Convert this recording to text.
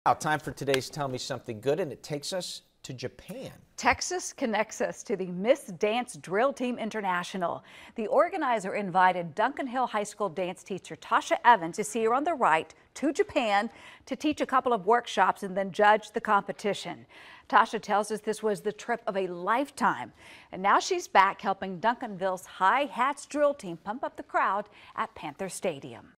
Now, time for today's Tell Me Something Good, and it takes us to Japan. Texas connects us to the Miss Dance Drill Team International. The organizer invited Duncan Hill High School dance teacher Tasha Evans, you see her on the right, to Japan to teach a couple of workshops and then judge the competition. Tasha tells us this was the trip of a lifetime, and now she's back helping Duncanville's High Hats drill team pump up the crowd at Panther Stadium.